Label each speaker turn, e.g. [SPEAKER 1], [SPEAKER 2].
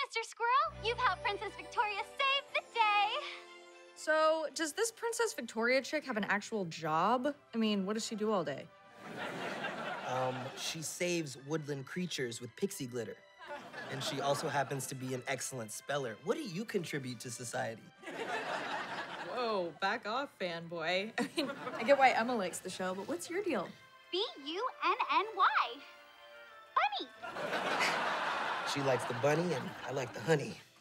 [SPEAKER 1] Mr. Squirrel. You've helped Princess Victoria save the day.
[SPEAKER 2] So, does this Princess Victoria chick have an actual job? I mean, what does she do all day?
[SPEAKER 3] She saves woodland creatures with pixie glitter. And she also happens to be an excellent speller. What do you contribute to society?
[SPEAKER 2] Whoa, back off, fanboy. I mean, I get why Emma likes the show, but what's your deal?
[SPEAKER 1] B-U-N-N-Y. Bunny.
[SPEAKER 3] She likes the bunny and I like the honey.